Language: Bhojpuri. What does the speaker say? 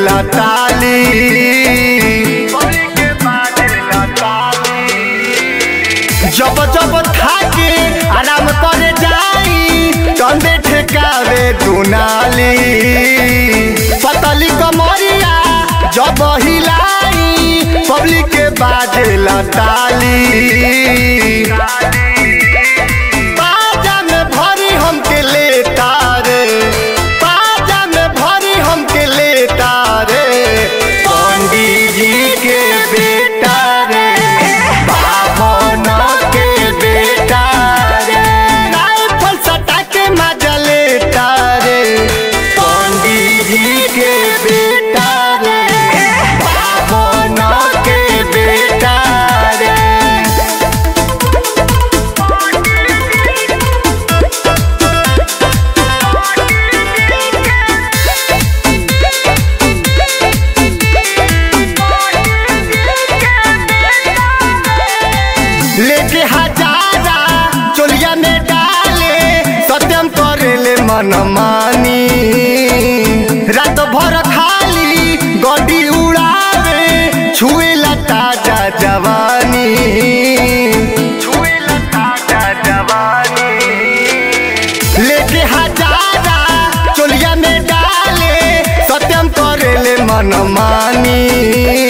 बाजेला ताली, जब जब थाके आराम करे जाई कंधे ठेकावे दुनाली। पतली कमरिया जब हिलाई पब्लिक के बाजेला ताली। बाजा में भरी हमके लेता रे, बाजा में भरी हमके लेता रे, पंडित जी के बेटा रे, बाभन के बेटा रे, राइफल सटा के मजा लेता रे, पंडित जी के बेटा रे, बाभन के बेटा रे। लेके हजारा चोलिया में डाले सत्यम करेले मनमानी। रात भर खाली गड्डी उड़ावे छुएला ताजा जवानी, छुएला ताजा जवानी। लेके हजारा चोलिया में डाले सत्यम करेले मनमानी।